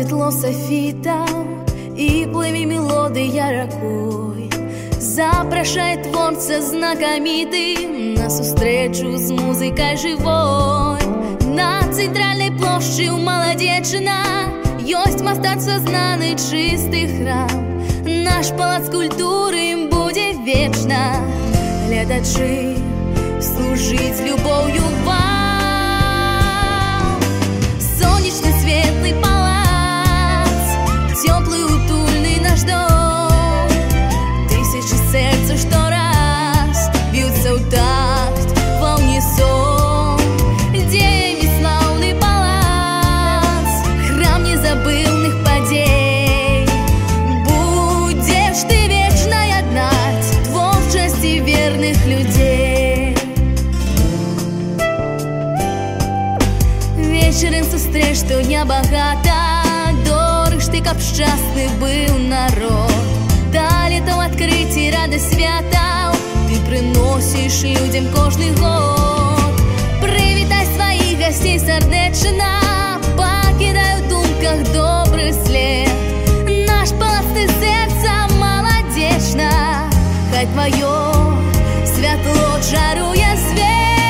Светло софитов и плыви мелодия ракой запрошает творца знакомитый насустречу з музикой живой. На центральной площади у Молодечина есть мастацтва знаны чистый храм. Наш палац культуры им будет вечно. Глядачи, служить любовью вам. Солнечный светлый палац, теплый утульный наш дом. Тысячи сердца, что раз бьются в такт в унисон. День славный палац, храм незабыльных подей. Будешь ты вечной однать творчести верных людей. Вечером зустріч, що я багата, дорож ти, каб щасний був народ. Та літо відкриті ради свята ти приносиш людям кожний год. Привітай своїх гостей сердечно, покидай в думках добрий слід. Наш палац ти серця молодечно, хай твоє світло чарує світ.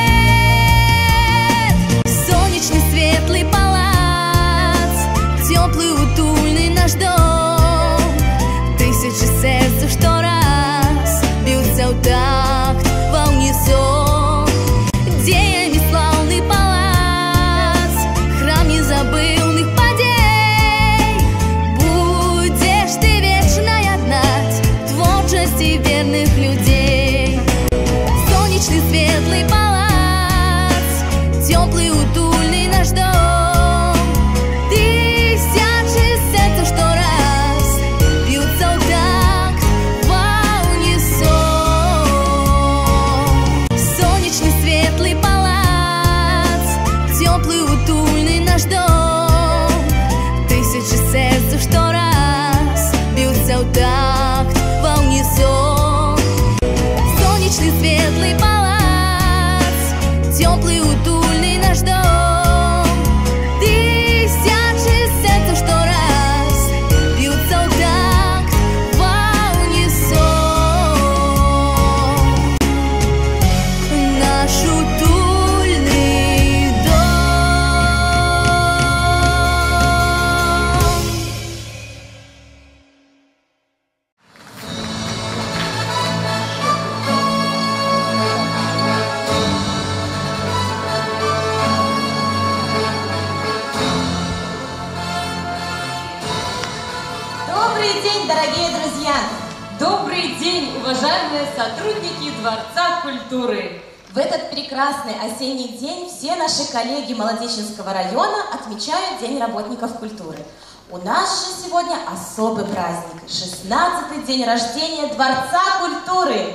Солнечный светлый палац, теплый утульный наш дом. Тысячи сердец, что раз бьются в такт в унисон. Деями славный палац, храм незабыльных подей. Будешь ты вечной однать творчести верных людей. Солнечный светлый палац, теплый утульный наш дом. Тысячи сердец, что раз бьются в такт в унисон. Солнечный светлый палац, теплый утульный наш дом. Тысячи сердец, что раз бьются в такт в унисон. Солнечный светлый палац, теплый утульный наш дом. Тысячи сердец, что раз бьются в такт в унисон. Наш утульный дом. Добрый день, дорогие друзья! Добрый день, уважаемые сотрудники Дворца культуры! В этот прекрасный осенний день все наши коллеги Молодечинского района отмечают День работников культуры. У нас же сегодня особый праздник – 16-й день рождения Дворца культуры.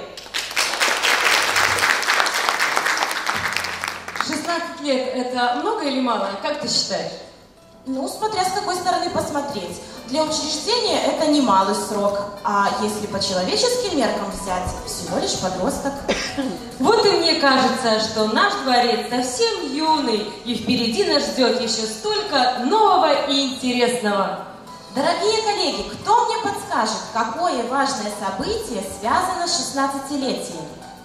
16 лет – это много или мало? Как ты считаешь? Ну, смотря с какой стороны посмотреть. Для учреждения это немалый срок, а если по человеческим меркам взять, всего лишь подросток. Вот и мне кажется, что наш дворец совсем юный, и впереди нас ждет еще столько нового и интересного. Дорогие коллеги, кто мне подскажет, какое важное событие связано с 16-летием?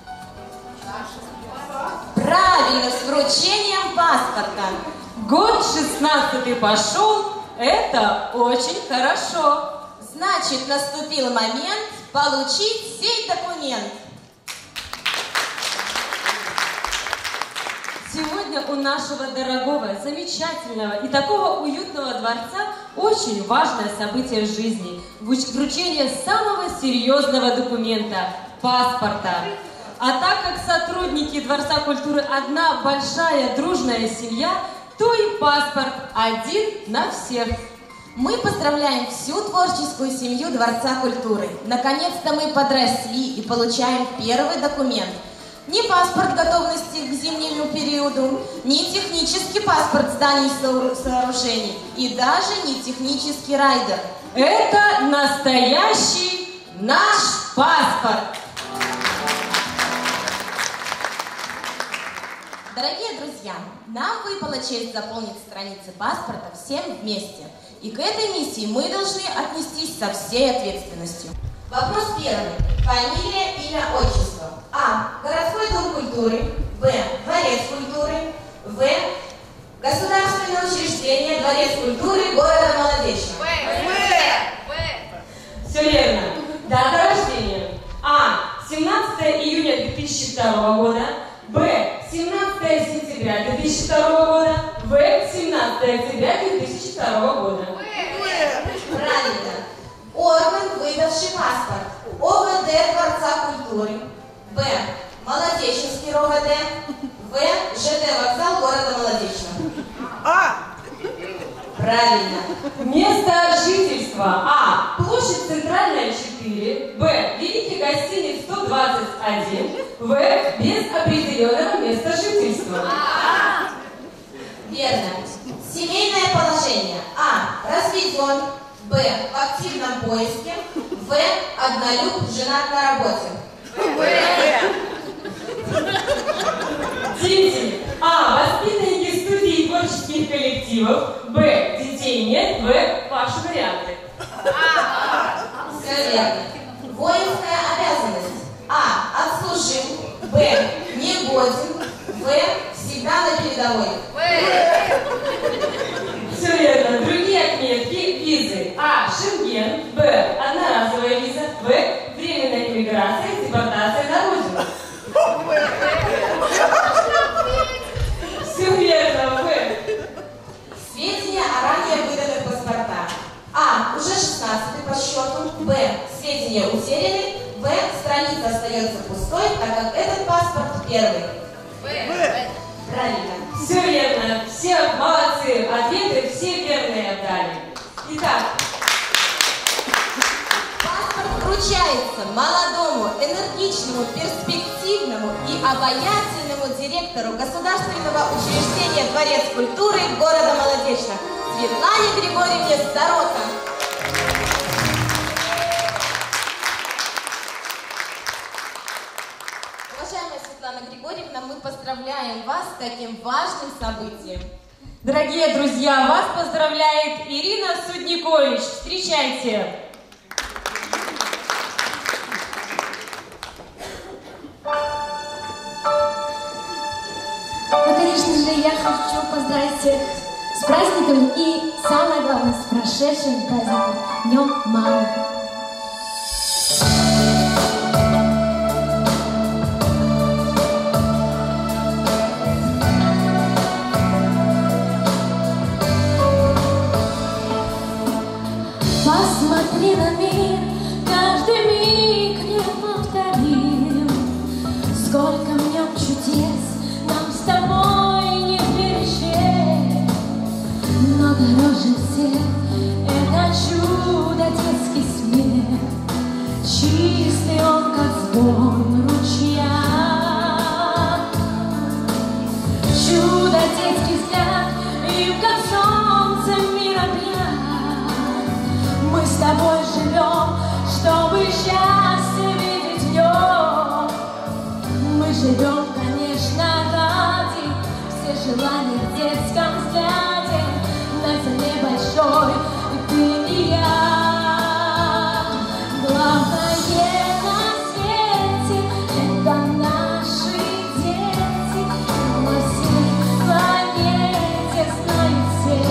Правильно, с вручением паспорта. Год 16-й пошел, это очень хорошо. Значит, наступил момент получить сей документ. Сегодня у нашего дорогого, замечательного и такого уютного дворца очень важное событие в жизни – вручение самого серьезного документа – паспорта. А так как сотрудники Дворца культуры одна большая дружная семья, то и паспорт один на всех. Мы поздравляем всю творческую семью Дворца культуры. Наконец-то мы подросли и получаем первый документ. Не паспорт готовности к зимнему периоду, не технический паспорт зданий и сооружений, и даже не технический райдер. Это настоящий наш паспорт. Дорогие друзья, нам выпала честь заполнить страницы паспорта всем вместе. И к этой миссии мы должны отнестись со всей ответственностью. Вопрос первый. Фамилия, имя, отчество. А. Городской дом культуры. Б. Дворец культуры. В. Государственное учреждение Дворец культуры города Молодечно. Все верно. Дата рождения. А. 17 июня 2002 года. Б. 17 сентября 2002 года. В. 17 октября 2002 года. Правильно. Орган, выдавший паспорт. ОВД Дворца культуры. Б. Молодеченский РОВД. В. ЖД вокзал города Молодечно. Правильно. Место жительства. А. Площадь Центральная, 4. Б. Великий гостиниц 121. В. Без определенного места жительства. Верно. Семейное положение. А. Разведен. Б. В активном поиске. В. Однолюб, женат на работе. Дети. А. Воспитанники студий и творческих коллективов. Б. Детей нет. В. Ваши варианты. Все верно. Воинская обязанность. А. Отслужил. Б. Негоден. В. Всегда на передовой. Все верно. Другие отметки. Визы. А. Шенген. Б. Одноразовая виза. В. Временная иммиграция, депортация на родину. Все верно. В. Сведения о ранее выданных паспортах. А. Уже 16 по счету. Б. Сведения утеряны. В. Страница остается пустой, так как этот паспорт первый. Правильно. Все верно. Все молодцы. Ответы все верные отдали. Итак. Паспорт вручается молодому, энергичному, перспективному и обаятельному директору государственного учреждения Дворец культуры города Молодечно Светлане Григорьевне Старота. Уважаемая Светлана Григорьевна, мы поздравляем вас с таким важным событием. Дорогие друзья, вас поздравляет Ирина Судникович. Встречайте. Ну, конечно же, я хочу поздравить всех с праздником и, самое главное, с прошедшим праздником, Днем Мамы. Посмотри на мир, каждый миг неповторим. Сколько в нем чудес нам с тобой не перечесть. Но дороже всех это чудо, детский смех. Чистый он, как звон ручья. Чудо, детский взгляд, им, как солнце, мир объят. Мы с тобой живем, чтобы счастье видеть в нем. Мы живем, конечно, ради все желания в детском взгляде. На земле большой ты и я. Главное на свете — это наши дети. На всей планете знают все.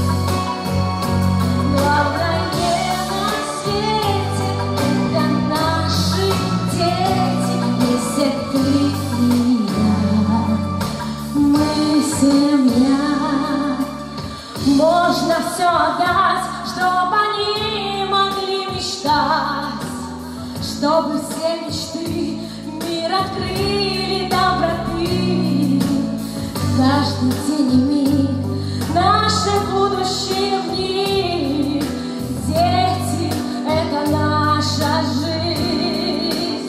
Главное на свете — это наши дети. Если ты и я, мы семья. Можно все отдать, чтобы они могли мечтать, чтобы все мечты мир открыли доброты. Каждый день и миг наше будущее в них. Дети — это наша жизнь.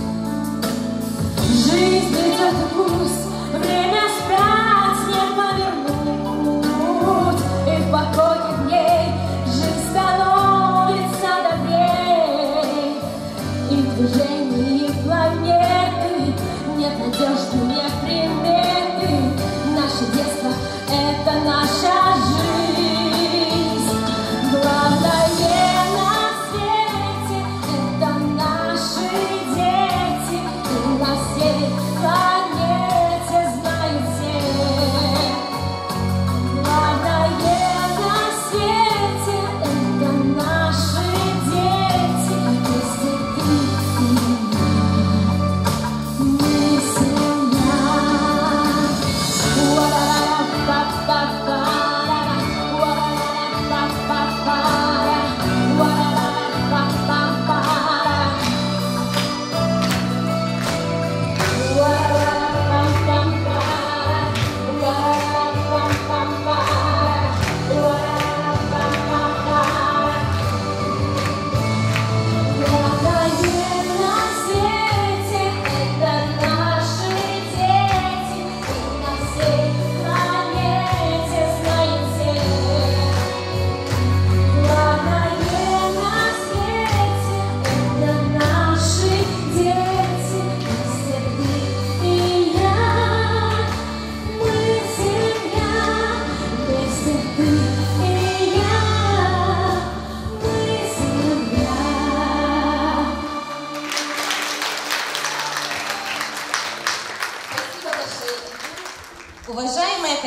Жизнь идет и пусть время спать не повернуть. И в потоке дней жизнь становится добрей. И в движении планеты нет надежды, нет приметы. Наше детство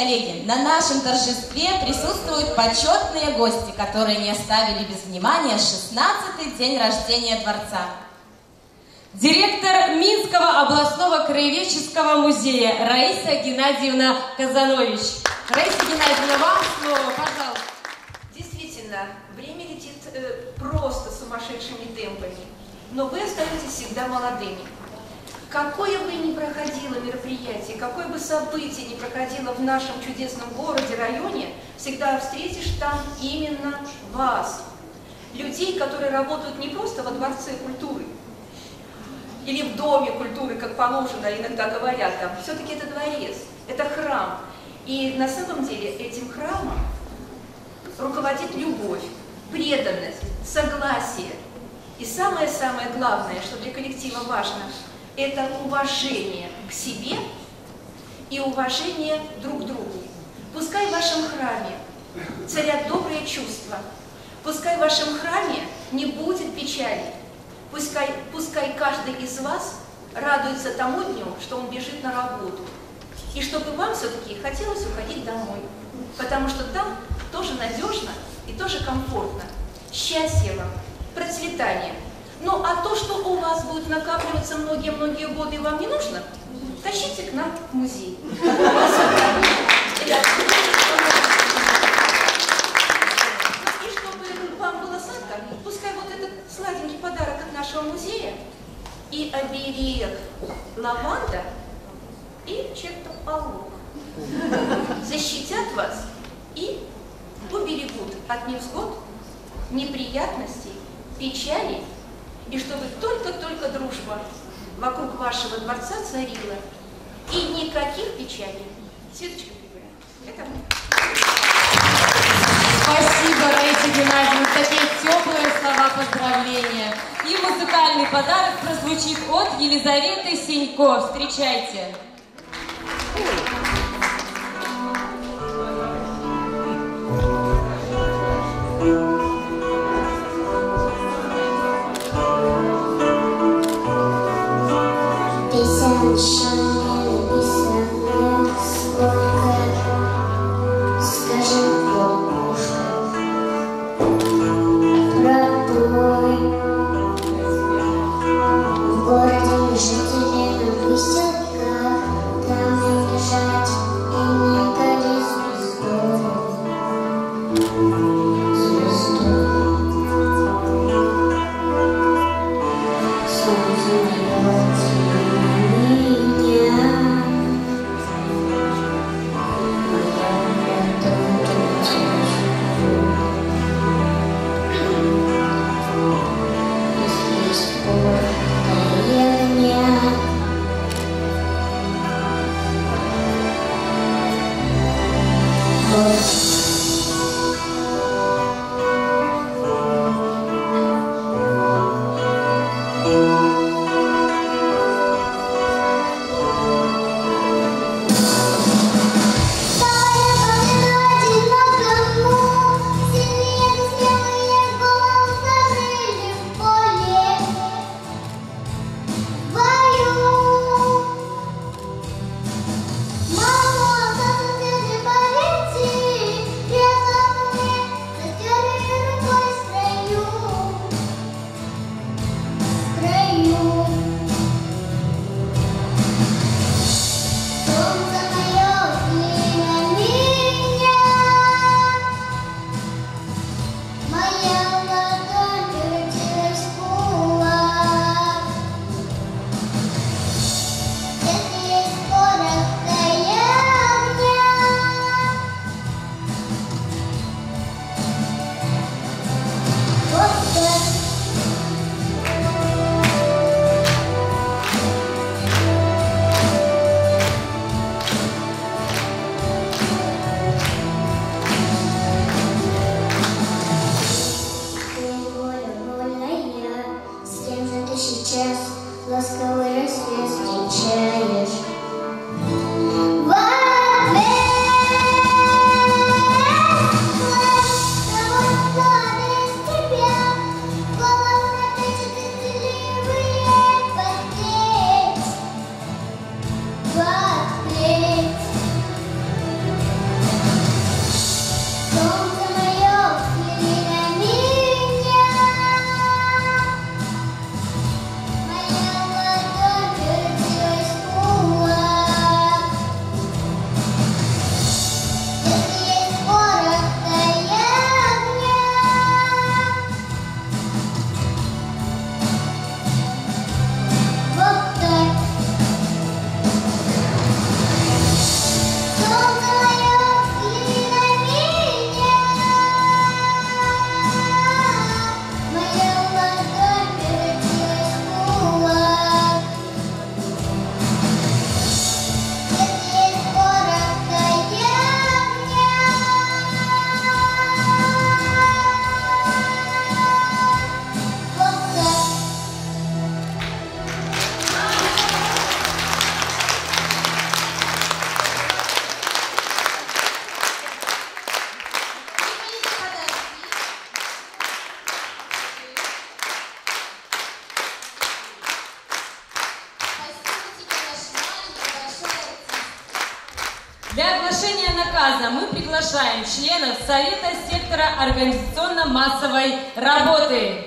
коллеги, на нашем торжестве присутствуют почетные гости, которые не оставили без внимания 16-й день рождения дворца. Директор Минского областного краеведческого музея Раиса Геннадьевна Казанович. Раиса Геннадьевна, вам слово, пожалуйста. Действительно, время летит просто сумасшедшими темпами, но вы остаетесь всегда молодыми. Какое бы ни проходило мероприятие, какое бы событие ни проходило в нашем чудесном городе, районе, всегда встретишь там именно вас. Людей, которые работают не просто во Дворце культуры или в Доме культуры, как положено, иногда говорят там. Все-таки это дворец, это храм. И на самом деле этим храмом руководит любовь, преданность, согласие. И самое-самое главное, что для коллектива важно, это уважение к себе и уважение друг к другу. Пускай в вашем храме царят добрые чувства, пускай в вашем храме не будет печали, пускай каждый из вас радуется тому дню, что он бежит на работу, и чтобы вам все-таки хотелось уходить домой, потому что там тоже надежно и тоже комфортно. Счастья вам, процветания. Ну, а то, что у вас будет накапливаться многие-многие годы и вам не нужно, тащите к нам в музей. И чтобы вам было сладко, пускай вот этот сладенький подарок от нашего музея и оберег лаванда и чертополох защитят вас и уберегут от невзгод, неприятностей, печали, и чтобы только-только дружба вокруг вашего дворца царила, и никаких печалей. Светочка, это мы. Спасибо, Раиса Геннадьевна, за такие теплые слова поздравления. И музыкальный подарок прозвучит от Елизаветы Сенько. Встречайте. Звезду Для оглашения наказа мы приглашаем членов Совета сектора организационно-массовой работы.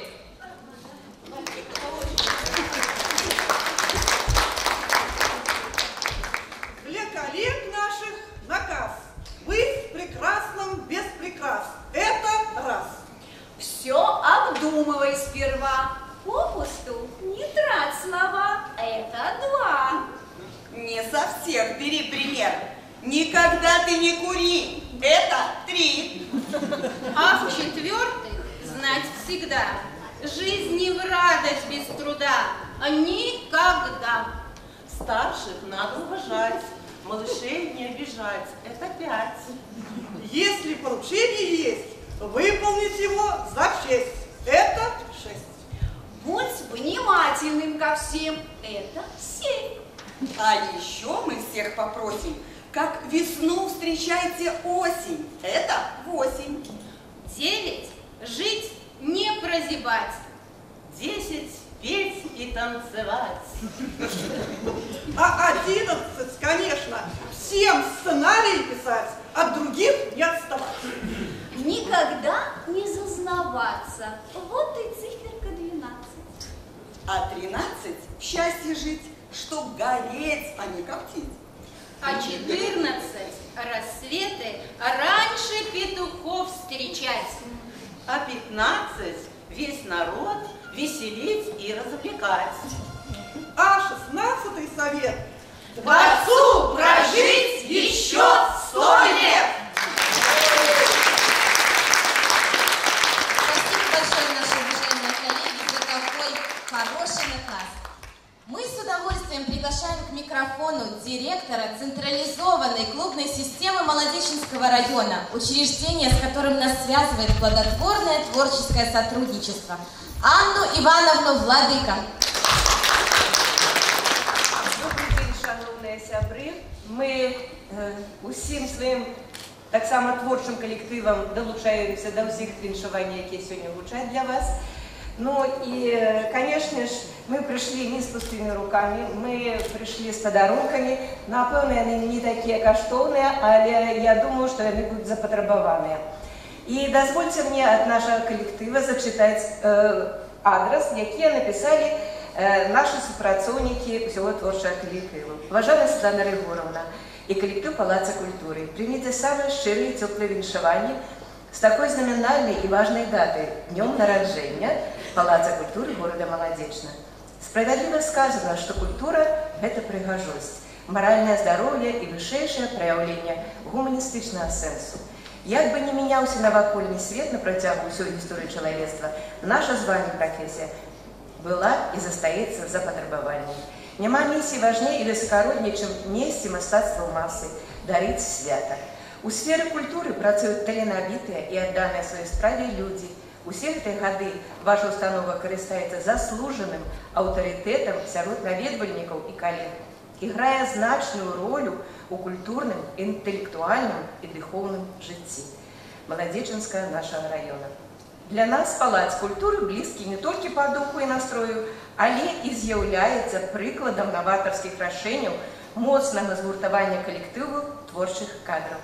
Для коллег наших наказ. Быть прекрасным без прикрас. Это раз. Все обдумывай сперва. Попусту не трать слова. Это два. Не со всех бери пример. Никогда ты не кури. Это три. А в-четвертых, знать всегда. Жизнь не в радость без труда. Никогда. Старших надо уважать. Малышей не обижать. Это пять. Если поручение есть, выполнить его за честь. Это шесть. Будь внимательным ко всем. Это семь. А еще мы всех попросим, как весну встречайте осень. Это 8. 9. Жить, не прозябать. 10. Петь и танцевать. А 11, конечно, всем сценарий писать, от других не отставать. Никогда не зазнаваться. Вот и циферка 12. А 13 в счастье жить, чтоб гореть, а не коптить. А 14 рассветы раньше петухов встречать. А 15 весь народ веселить и развлекать. А 16-й совет Творцу прожить еще 100 лет! Спасибо большое, наши уважаемые коллеги, за такой хороший наказ. Мы с удовольствием приглашаем к микрофону директора централизованной клубной системы Молодеченского района, учреждение, с которым нас связывает плодотворное творческое сотрудничество, Анну Ивановну Владыка. Добрий день, шановні сябри. Ми усім своїм так само творчим колективом долучаємося до всіх віншувань, які сьогодні гучать для вас. Ну і, конечно ж, ми прийшли не з пустими руками, ми прийшли з подарунками. Напевно, вони не такі коштовні, але я думаю, що вони будуть запотребовані. І дозвольте мені від нашого колективу зачитати адрес, який написали наші співпрацівники всього творчого колективу. Уважаемая Светлана Ригоровна и коллектив Палаца культуры, примите самые щирые и теплые віншування с такой знаменальной и важной датой – днем народжения Палаца культуры города Молодечна. Справедливо сказано, что культура – это пригожость, моральное здоровье и высшее проявление гуманистичного сенсу. Як бы ни менялся навокольный свет на протягу всей истории человечества, наша з вами профессия была и застається запотребованням. Нема миссии важнее и высокороднее, чем нести мистецтво в массы, дарить свято. У сфері культури працюють таленавіті і віддані своїй справі люди. Усі ці годи ваша установа користується заслуженим авторитетом серед навідувальників і колег, і грає значну роль у культурному, інтелектуальному і духовному житті Молодеченського нашого району. Для нас Палац культури близький не тільки по духу і настрою, але і з'являється прикладом новаторських рішень, моцного згуртування колективу творчих кадрів.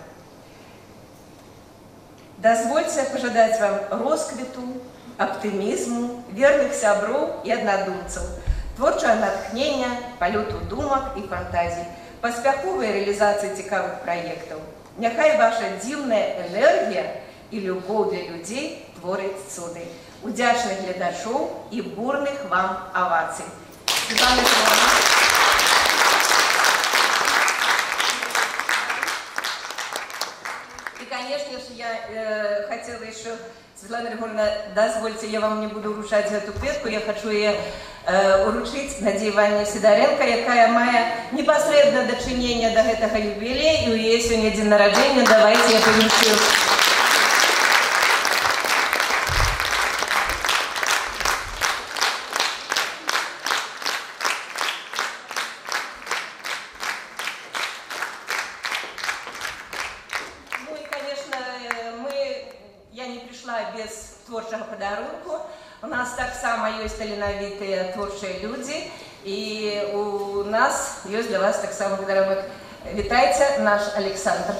Дозвольте пожелать вам розквіту, оптимізму, вірних сябров і однодумців, творчого натхнення, польоту думок і фантазій, поспіхової реалізації цікавих проєктів. Нехай ваша дивна енергія і любов для людей творить цуди. Удячних глядачів і бурних вам овацій. Светлана Ивановна. И, конечно же, я хотела еще, Светлана Григорьевна, дозвольте, я вам не буду вручать эту петку, я хочу ее уручить Надії Іванівні Сидоренко, яка має непосредственно дочинення до этого юбилея, и у нее сегодня день народження, давайте я повинчу. Без творчого подарунку. У нас так само есть таленовитые творчие люди, и у нас есть для вас так само подарунок. Витайте, наш Александр.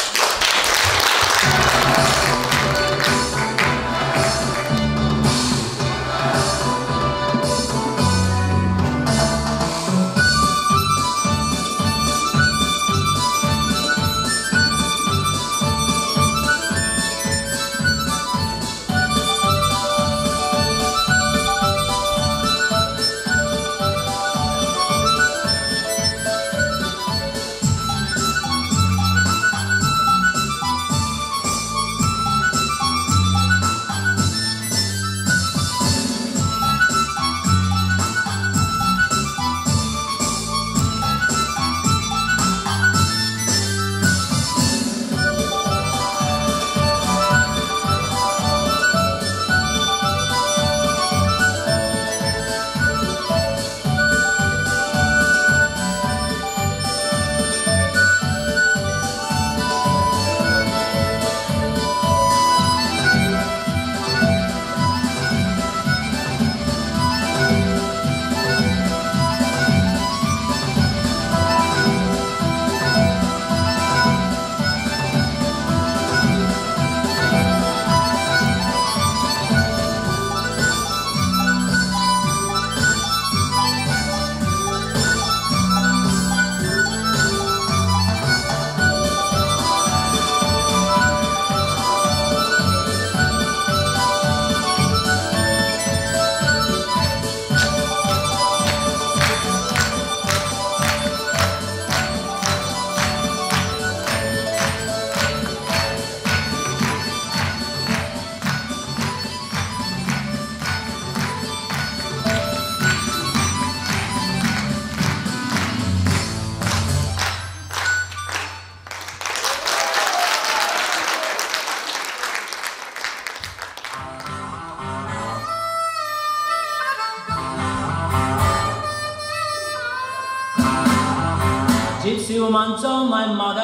Gypsy woman told my mother,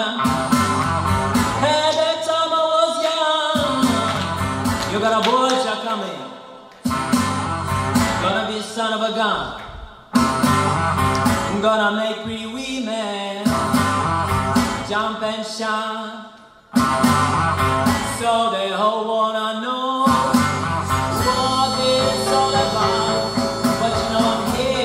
hey, that time I was young, you got a boy child coming, gonna be son of a gun, I'm gonna make pretty women jump and shout, so they all wanna know what it's all about, but you know I'm here.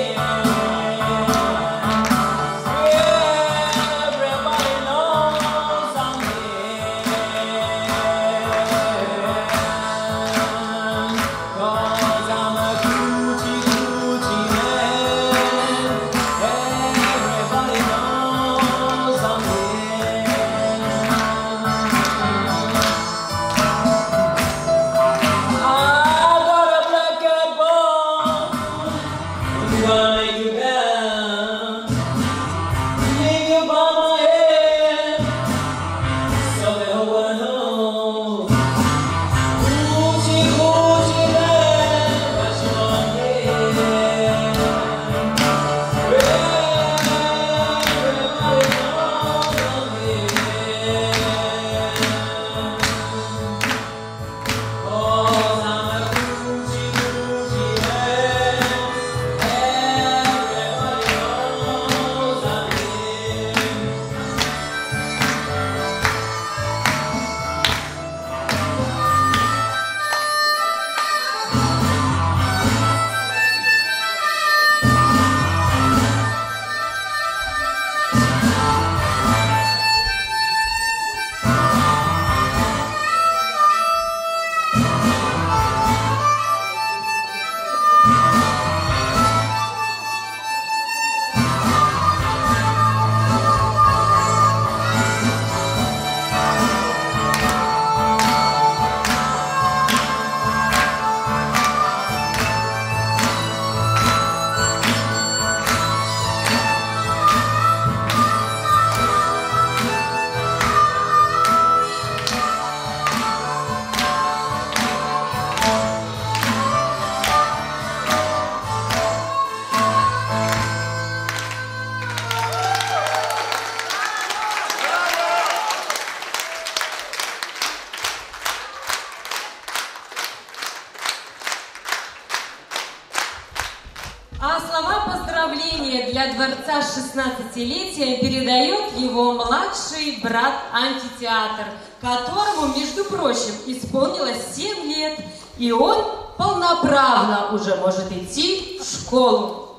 А слова поздравления для Дворца 16-летия передает его младший брат Антитеатр, которому, между прочим, исполнилось 7 лет, и он полноправно уже может идти в школу.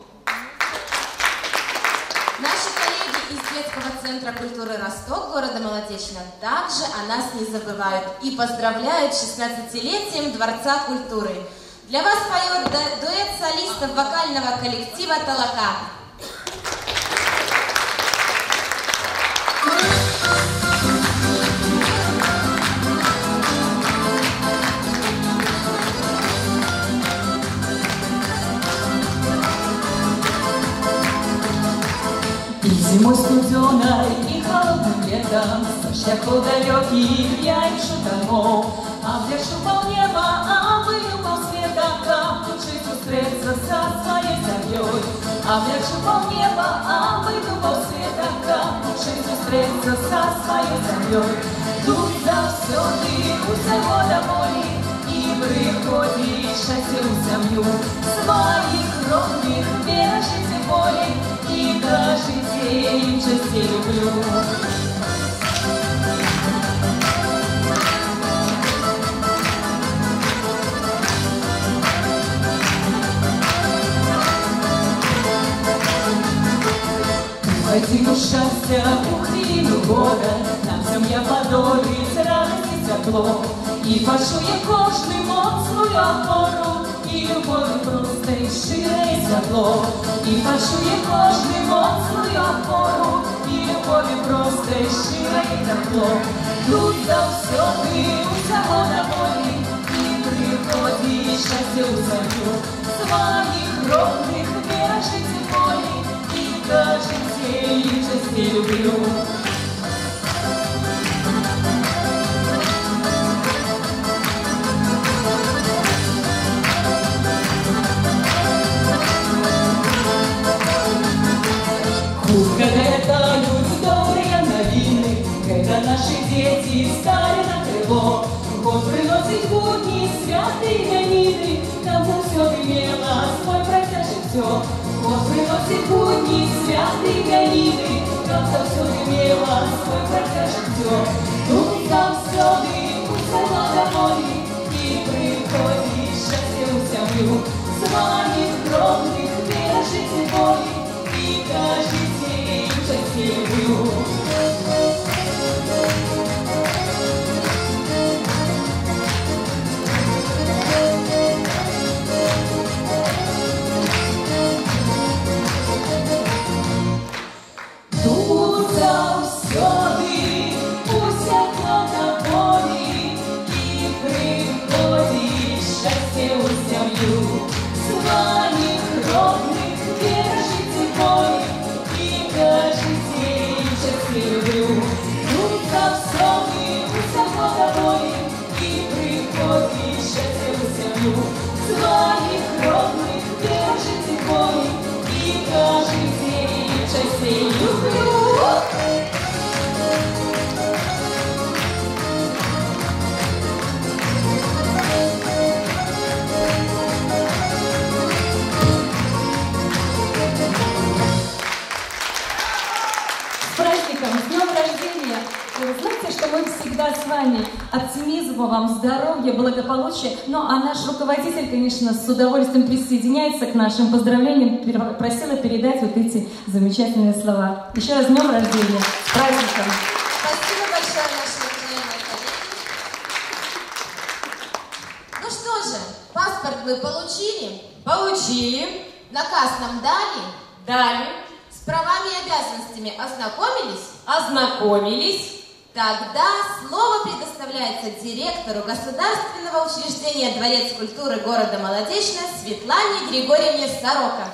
Наши коллеги из Детского центра культуры «Росток» города Молодечно также о нас не забывают и поздравляют с 16-летием Дворца культуры. Для вас поет дуэт солистов вокального коллектива «Толока». И зимой студеной, и холодным летом, шляху далеких я ищу домов, а в лес упал небо, а выпал света, как лучше встретиться со своей семьей. А в лес упал небо, а выпал света, как лучше встретиться со своей семьей. Тут завсёды у всего домой, и приходит счастье у семью своих родных, бежите поле, и каждый день частей люблю. Уходи счастья, уходи года, нам земля подолит радость тепло. И пошу я кожным от свою опору, и любовь просто и шире тепло. И пошу я кожным от свою опору, и любовь просто и шире тепло. Тут завсёды у всего домой, и приходит счастье у семью своих родных, бежите поле, и каждый день частей люблю. Когда люди добрые новины, когда наши дети стали на крыло, год приносит будни, святые гонины, кому все имело свой протяжек все. Год приносит будни, святые гонины, кому все имело свой протяжек все. Тут завсёды у всего домой, и приходит счастье у семью своих родных, бежите бой, и каждый день частей люблю. Тут завсёды у всего домой, и приходит счастье у семью своих родных, бежите бой, и каждый день частей люблю. Тут завсёды у всего домой, и приходит счастье у семью своих родных, бежите бой, и каждый день частей люблю. С праздником, с днем рождения! Вы знаете, что мы всегда с вами. Оптимизма вам, здоровья, благополучия. Ну, а наш руководитель, конечно, с удовольствием присоединяется к нашим поздравлениям. Просила передать вот эти замечательные слова. Еще раз с днем рождения! С праздником! Спасибо большое, наши уважаемые коллеги. Ну что же, паспорт вы получили? Получили. Наказ нам дали? Дали. С правами и обязанностями ознакомились? Ознакомились. Тогда слово предоставляется директору государственного учреждения Дворец культуры города Молодечно Светлане Григорьевне Сорока.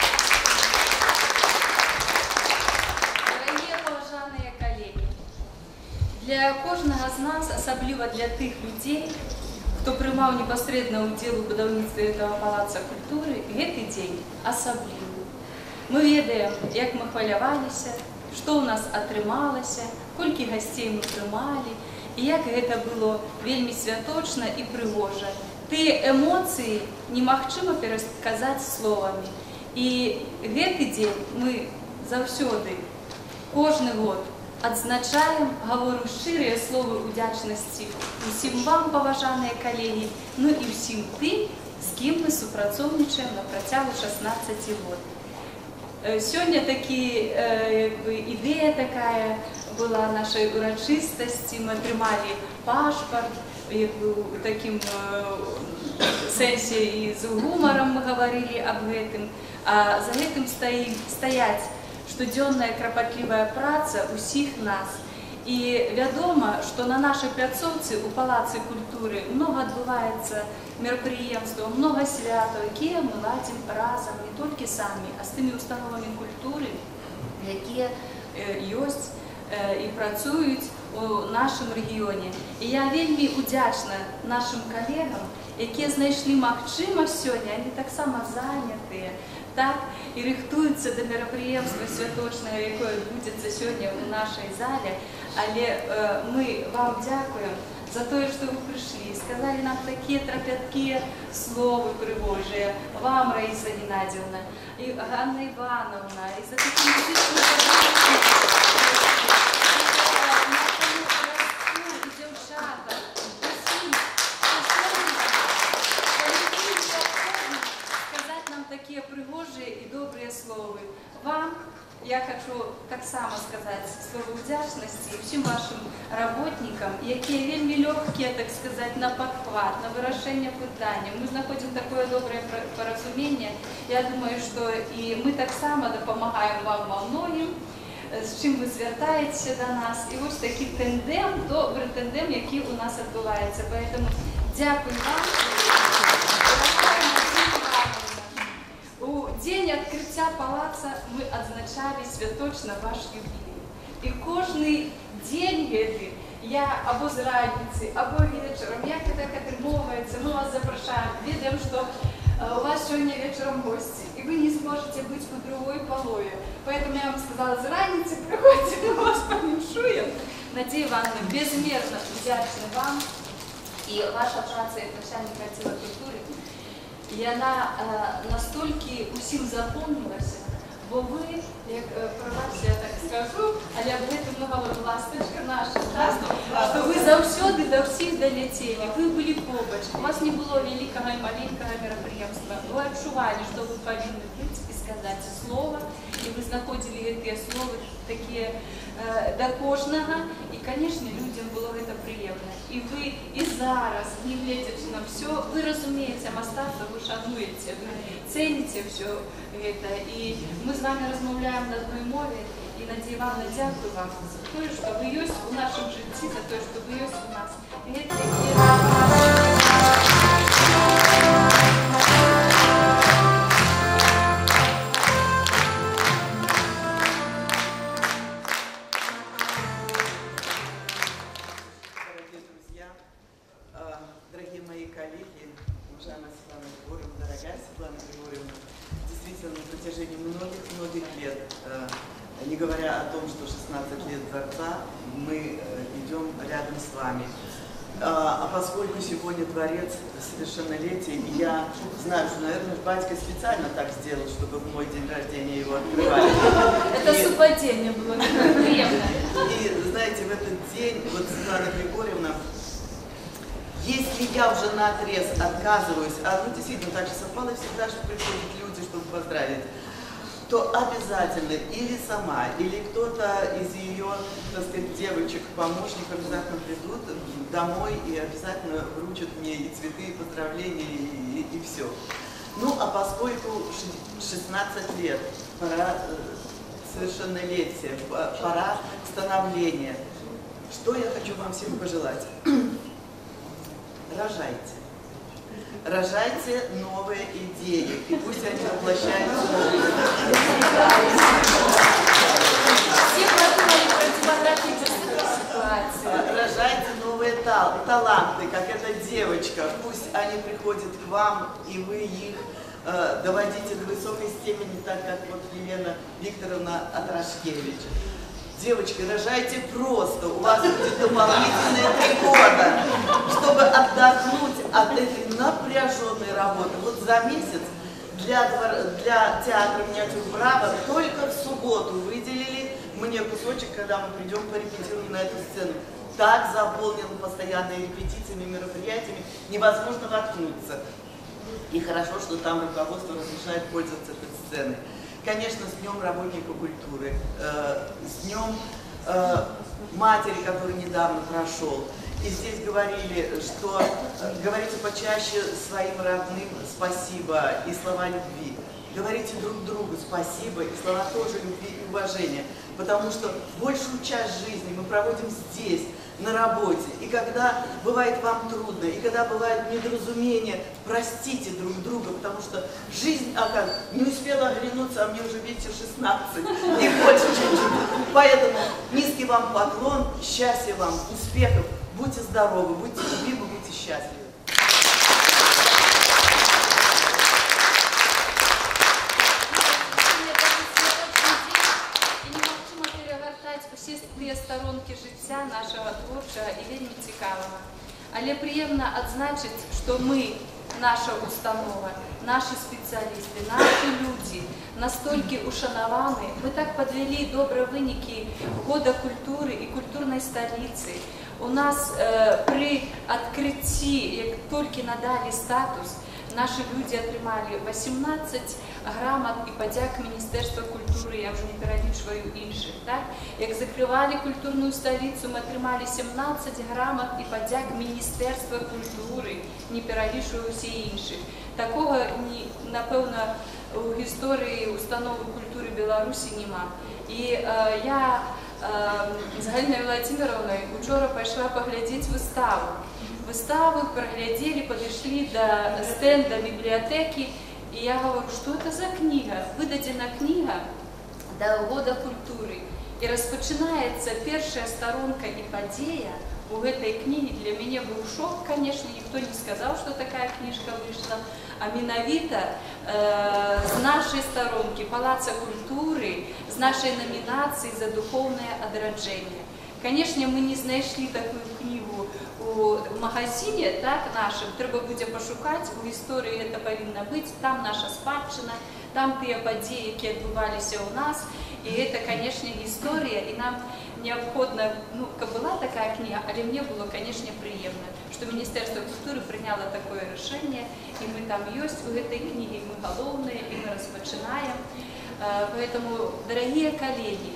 Дорогие поважанные коллеги, для кожного з нас, особливо для тих людей, хто приймав непосредственно уділ у будівництві этого палаца культури, цей день особливий. Ми ведаємо, як ми хвилювалися, що у нас атрымалася, колькі гостей мы прымалі, і як гэта было вельмі святочна і прыгожа. Тыя эмоцыі немагчыма пераказаць словамі. І гэты дзень мы заўсёды, кожны год адзначаем, гавору шчырыя словы ўдзячнасці усім вам, паважаныя калегі, ну і ўсім тым, з кім мы супрацоўнічаем на працягу 16 год. Сёння ідэя такая была нашай урачыстасці, мы атрымалі пашпарт, у такім сэнсе і з гумарам мы гаварылі аб гэтым, а за гэтым стаяць штодзённая крапатлівая праца ўсіх нас. І вядома, што на нашай пляцоўцы ў Палацы культуры многа адбываецца мерапрыемстваў, многа святаў, якія мы ладзім разам не толькі самі, а з тымі установамі культуры, якія ёсць і працуюць у нашым рэгіёне. І я вельмі удзячна нашым калегам, якія знайшлі магчымасць сёння, яны таксама занятыя, так, і рыхтуюцца да мерапрыемства святочнага, якое адбудзецца сёння ў нашай зале. Але мы вам дзякуем за тое, што вы прыйшлі, сказалі нам такія трапяткія словы прыгожыя, вам, Раіса Геннадзіўна, і Ганна Івановна, і за такія музычныя падручнікі, і дзяўчата, усім, сказаць нам такія прыгожыя і добрыя словы. Вам я хочу таксама сказаць словы ўдзячнасці ўсім вашым работнікам, якія вельмі лёгкія, так сказаць, на падхват, на вырашэнне пытання. Мы знаходзім такое добрае паразуменне. Я думаю, што і мы таксама дапамагаем вам ва многім, з чым вы звяртаецеся да нас. І вось такі тэндем, добры тэндем, які ў нас адбываецца. Поэтому дзякуй вам. У дзень адкрыцця палаца мы адзначалі святочна ваш юбілей. І кожны дзень гэты, я або з раніцы, або вечарам, як так атрымоўваецца, мы вас запрашаем, ведаем, што у вас сёння вечарам госці, і вы не зможаце быць у другой палове. Поэтому я вам сказала, з раніцы прыходзьце, мы вас павіншуем. Надзея Івановна, безмерна удзячна вам, і ваша праца як начальніка аддзела культуры, яна настолькі усім запомнілася, бо вы, як прабачце, я так скажу, але аб гэтым гаварыла ластачка наша, што вы заўсёды да ўсіх даляцелі, вы былі побач, у вас не было вялікага і маленькага мерапрыемства, вы адчувалі, што вы павінны быць і сказаць слова, і вы знаходзілі гэтыя словы такія да кожнага, і, канешне, людзям было гэта прыемна. І вы і зараз, не гледзячы на ўсё, вы разумееце мастацтва, вы шануеце, вы цэніце ўсё гэта. І мы з вами размаўляем на адной мове, і, Надзея Івановна, дзякуй вам за тое, што вы ёсць у нашым жыцці, за тое, што вы ёсць у нас. Дорогие мои коллеги, уважаемая Светлана Григорьевна, дорогая Светлана Григорьевна, действительно, на протяжении многих лет, не говоря о том, что 16 лет Дворца, мы идем рядом с вами. А поскольку сегодня Дворец совершеннолетия, и я знаю, что, наверное, батька специально так сделал, чтобы в мой день рождения его открывали. Это совпадение было приемно. И, знаете, в этот день, вот Светлана Григорьевна, если я уже наотрез отказываюсь, а ну действительно так же совпало всегда, что приходят люди, чтобы поздравить, то обязательно или сама, или кто-то из ее, так сказать, девочек, помощников обязательно придут домой и обязательно вручат мне и цветы, и поздравления, и все. Ну, а поскольку 16 лет, пора совершеннолетия, пора становления, что я хочу вам всем пожелать? Рожайте. Рожайте новые идеи, и пусть они воплощаются в жизнь. Все подумали про демографическую ситуацию. Рожайте новые таланты, как эта девочка. Пусть они приходят к вам, и вы их доводите до высокой степени, так как вот Елена Викторовна Атрашкевич. Девочки, рожайте просто, у вас будет дополнительные 3 года, чтобы отдохнуть от этой напряженной работы. Вот за месяц для театра «Миниатюр Браво» только в субботу выделили мне кусочек, когда мы придем порепетируем на эту сцену. Так заполнен постоянными репетициями, мероприятиями, невозможно воткнуться. И хорошо, что там руководство разрешает пользоваться этой сценой. Конечно, с Днем работника культуры, с Днем матери, который недавно прошел. И здесь говорили, что говорите почаще своим родным спасибо и слова любви. Говорите друг другу спасибо и слова тоже любви и уважения. Потому что большую часть жизни мы проводим здесь, на работе. И когда бывает вам трудно, и когда бывают недоразумения, простите друг друга, потому что жизнь, не успела оглянуться, а мне уже, видите, 16 и больше чуть-чуть. Поэтому низкий вам поклон, счастья вам, успехов, будьте здоровы, будьте любимы, будьте счастливы. Усі тыя сторонки жыцця нашего творчага і вельмі цікавага. Але прыемна адзначыць, што мы, наша установа, наши спецыялісты, наши людзі настолькі ушанаваны, мы так падвялі добрыя вынікі года культуры і культурнай сталіцы. У нас при адкрыцці, як толькі надалі статус, наши люди атрымалі 18 грамат і падзяк Міністэрства культуры, я ўжо не пералічваю іншых. Так? Як закрывалі культурную сталіцу, мы атрымалі 17 грамат і падзяк Міністэрства культуры, не пералічваю усе іншых. Такога, напэўна, у гісторыі установы культуры Беларусі няма. І я з Галінай Владимировнай учора пайшла паглядзець выставу. Выставу проглядели, подошли до стенда библиотеки, и я говорю, что это за книга? Выдадена книга до года культуры. И распочинается первая сторонка и подея у этой книги. Для меня был шок, конечно, никто не сказал, что такая книжка вышла. А миновито с нашей сторонки Палаца культуры, с нашей номинацией за духовное одраджение. Конечно, мы не знайшли такую книгу у магазине, так, нашим, трэба будзе пашукаць, у гісторыі гэта павінна быць, там наша спадчына, там тыя падзеі, якія адбываліся ў нас, і гэта, конечно, гісторыя, і нам неабходна, каб была такая кніга, але мне было, конечно, прыемна, што Міністэрства культуры прыняло такое рашэнне, і мы там ёсць у гэтай кнігі, мы галоўныя, і мы распачынаем. Поэтому, дорогие коллеги,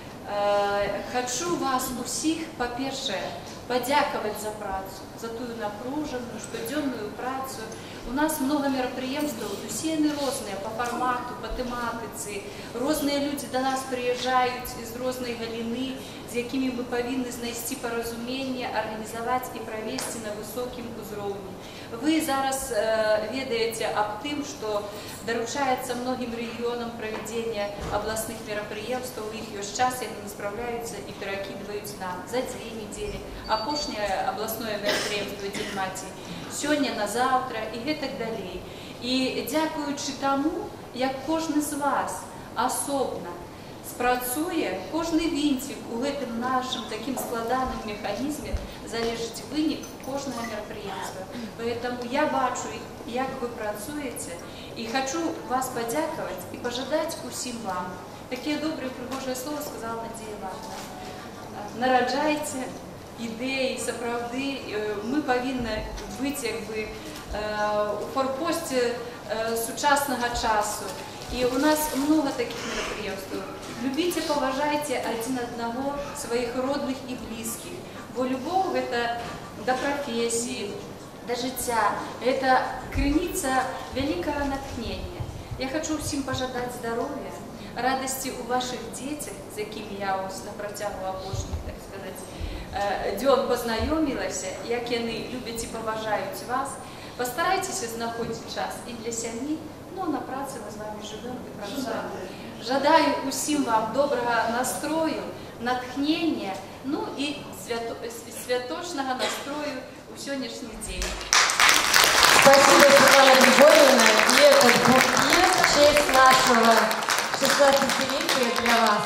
хочу вас усіх, па-першае, падзякаваць за працу, за тую напружаную, штодзённую працу. У нас много мерапрыемстваў, усе яны розныя па фармату, па тэматыцы. Розныя людзі да нас прыязджаюць з рознай галіны, з якімі мы павінны знайсці паразуменне, арганізаваць і правесці на высокім узроўні. Вы зараз ведаеце аб тым, што даручаецца многім рэгіёнам правядзення абласных мерапрыемстваў, у іх ёсць час, яны не спраўляюцца і перакідваюць нам за 2 недзелі. Апошняе абласное мерапрыемства Дзень маці сёння на заўтра і гэтак далей. І дзякуючы таму, як кожны з вас асобна спрацуе, кожны вінцік у гэтым нашым такім складаным механізме залежыць вынік кожнага мерапрыемства. Поэтому я бачу, як вы працуеце, і хочу вас падзякаваць і пажадаць усім вам. Такія добрыя прыгожыя слова сказала Надзея Івановна. Нараджайце ідэі, сапраўды, мы павінны быць як бы у форпосце сучаснага часу. И у нас много таких мероприятий. Любите, поважайте один одного, своих родных и близких. Бо любовь – это до профессии, до життя. Это крыніца великого натхнения. Я хочу всем пожадать здоровья, радости у ваших детей, с якими я ось на протягу апошніх, так сказать, дзён познаёмілася, як яны любяць і паважаюць вас. Постарайтесь знаходзіць час і для сям'і, но на працы мы з вами живем і працуем. Жадаю усім вам доброго настрою, натхнення, ну і святочного настрою у сённяшні день. Спасибо, Светлана Григорьевна. И этот букет в честь нашего 16-летия для вас.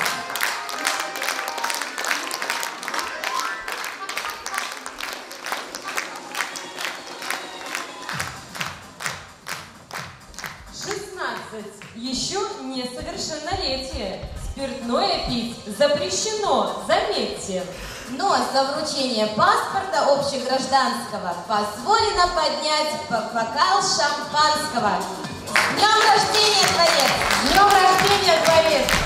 несовершеннолетие. Спиртное пить запрещено, заметьте. Но за вручение паспорта общегражданского позволено поднять бокал шампанского. С днем рождения, Творец! С днем рождения, Творец!